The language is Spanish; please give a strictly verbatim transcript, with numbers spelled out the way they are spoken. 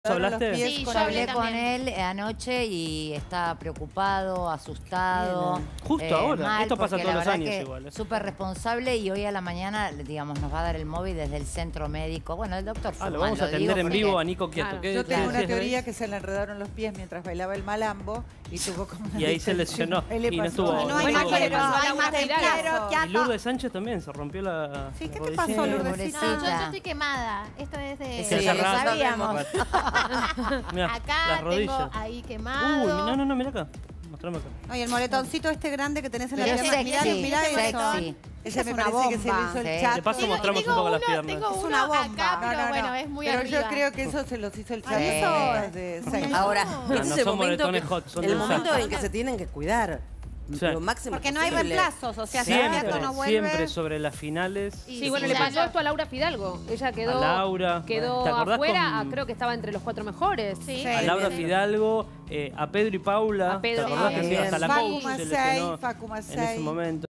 ¿Hablaste? Sí, Con yo hablé hablé con también. él anoche y está preocupado, asustado. Bien. Justo ahora. mal, Esto pasa porque todos la los verdad años que igual, ¿eh? Súper responsable y hoy a la mañana, digamos, nos va a dar el móvil desde el centro médico. Bueno, el doctor Ah, lo Furman, vamos a atender digo en porque- vivo a Nico Quieto. Claro. ¿Qué- Yo qué tengo una decías de teoría ahí? que se le enredaron los pies mientras bailaba el malambo y tuvo como una Y ahí se distensión. lesionó, Ahí le y no pasó estuvo- algo. no hay Bueno, más ¿qué le que- pasó a hay Laura más Fidalgo? templazo. Y Lourdes Sánchez también se rompió la Sí, ¿qué te rodilla. pasó, Lourdes? pobrecita. No, yo, yo estoy quemada. Esto es de... Sí, Sí, hace lo rato. sabíamos. Mirá, Acá las tengo rodillas. ahí Uy, quemado. no, no, no, mira acá. Mostrame acá. No, y el moretoncito este grande que tenés en la Pero pierna. sexy, Mirá, mirá sexy. eso. Sí. Ese Es me una parece que se le bomba. hizo el Sí. chato. De paso Tengo- mostramos tengo un poco las uno- piernas. Tengo Es uno una bomba. acá, pero No, no, no. bueno, es muy Pero arriba. yo creo que eso se los hizo el chato Sí. desde seis. Ahora, No, este no es el son momento, moretones que- hot, son el de momento usar. en que se tienen que cuidar. Sí. Lo máximo Porque no hay posible. reemplazos, o sea, si el Siempre, chato no vuelve... siempre sobre las finales. Y Sí, bueno, sí, le ya pasó lo- esto a Laura Fidalgo. Ella quedó, A Laura. quedó ¿Te acordás afuera, con- creo que estaba entre los cuatro mejores. Sí. A Sí, Laura bien. Fidalgo, eh, a Pedro y Paula. A Pedro, ¿Te acordás sí. que hasta la Facu coach se Macei, lesionó Facu en ese Macei. momento?